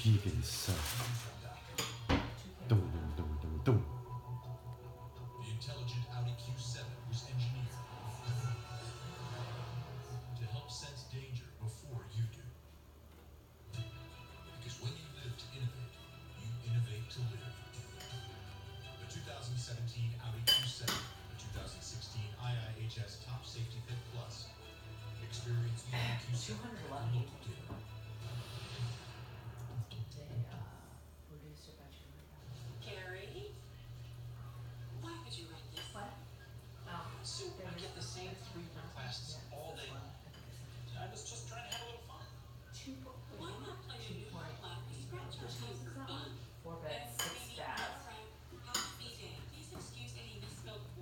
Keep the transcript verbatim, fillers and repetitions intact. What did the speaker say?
Deep inside. Dum, dum, dum, dum, dum. The intelligent Audi Q seven was engineered to help sense danger before you do. Because when you live to innovate, you innovate to live. The two thousand seventeen Audi Q seven, the two thousand sixteen I I H S Top Safety Fit Plus. Experience the Audi Q seven. two hundred eleven. Look good.